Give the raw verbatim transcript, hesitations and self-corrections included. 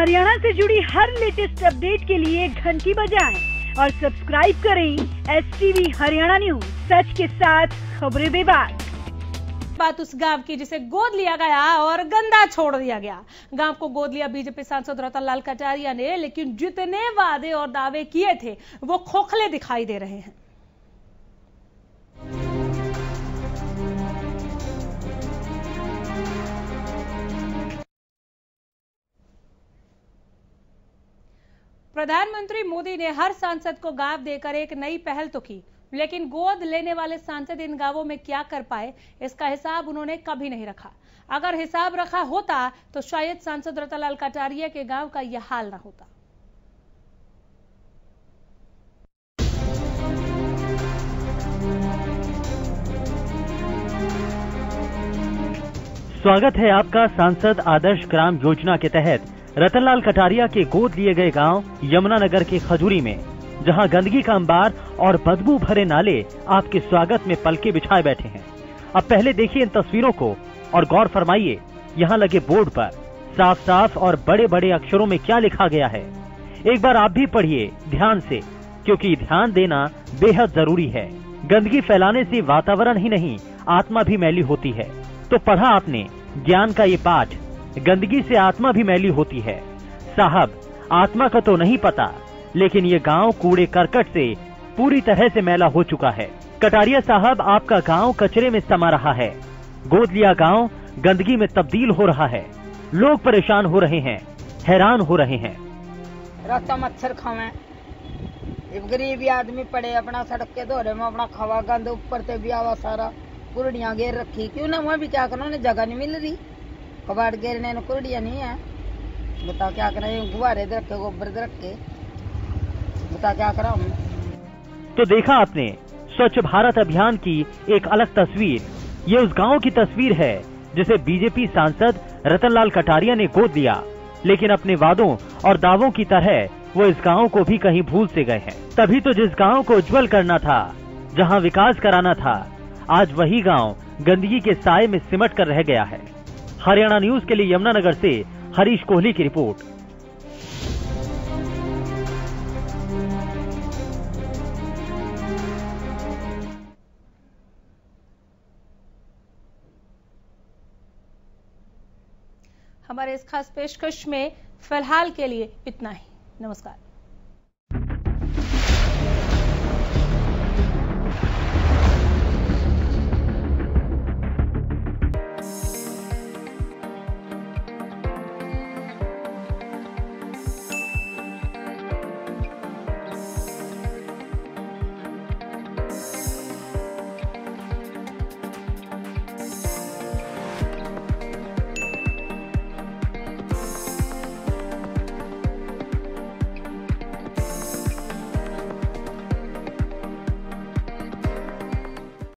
हरियाणा से जुड़ी हर latest update के लिए घंटी बजाएं और सब्सक्राइब करें S T V Haryana news, सच के साथ खबरें बेबाक। बात उस गांव की जिसे गोद लिया गया और गंदा छोड़ दिया गया। गांव को गोद लिया बीजेपी सांसद रतन लाल कटारिया ने, लेकिन जितने वादे और दावे किए थे वो खोखले दिखाई दे रहे हैं। प्रधानमंत्री मोदी ने हर सांसद को गांव देकर एक नई पहल तो की, लेकिन गोद लेने वाले सांसद इन गांवों में क्या कर पाए, इसका हिसाब उन्होंने कभी नहीं रखा। अगर हिसाब रखा होता तो शायद सांसद रतन लाल कटारिया के गांव का यह हाल न होता। स्वागत है आपका सांसद आदर्श ग्राम योजना के तहत रतन लाल कटारिया के गोद लिए गए गांव यमुनानगर के खजूरी में, जहां गंदगी का अंबार और बदबू भरे नाले आपके स्वागत में पलके बिछाए बैठे हैं। अब पहले देखिए इन तस्वीरों को और गौर फरमाइए यहाँ लगे बोर्ड पर साफ साफ और बड़े बड़े अक्षरों में क्या लिखा गया है। एक बार आप भी पढ़िए ध्यान से, क्योंकि ध्यान देना बेहद जरूरी है। गंदगी फैलाने से वातावरण ही नहीं आत्मा भी मैली होती है। तो पढ़ा आपने ज्ञान का ये पाठ, गंदगी से आत्मा भी मैली होती है। साहब, आत्मा का तो नहीं पता, लेकिन ये गांव कूड़े करकट से पूरी तरह से मैला हो चुका है। कटारिया साहब, आपका गांव कचरे में समा रहा है। गोद लिया गांव गंदगी में तब्दील हो रहा है। लोग परेशान हो रहे हैं, हैरान हो रहे हैं। रास्ता मच्छर खावे, गरीबी आदमी पड़े अपना सड़क के दौरे में अपना खावा गंद ऊपर से भी आवा सारा, कुर्डियां घेर रखी। क्यों ना वहाँ भी क्या करना, उन्हें जगह नहीं मिल रही, कबाड़ घेरने को कुर्डियां नहीं है। बता क्या करें, गुब्बारे दे रखे, गोबर दे रखे, बता क्या करा हम। तो देखा आपने स्वच्छ भारत अभियान की एक अलग तस्वीर। ये उस गांव की तस्वीर है जिसे बीजेपी सांसद रतन लाल कटारिया ने गोद लिया, लेकिन अपने वादों और दावों की तरह वो इस गांव को भी कहीं भूल से गए हैं। तभी तो जिस गांव को उज्जवल करना था, जहां विकास कराना था, आज वही गांव गंदगी के साए में सिमट कर रह गया है। हरियाणा न्यूज के लिए यमुनानगर से हरीश कोहली की रिपोर्ट। हमारे इस खास पेशकश में फिलहाल के लिए इतना ही। नमस्कार।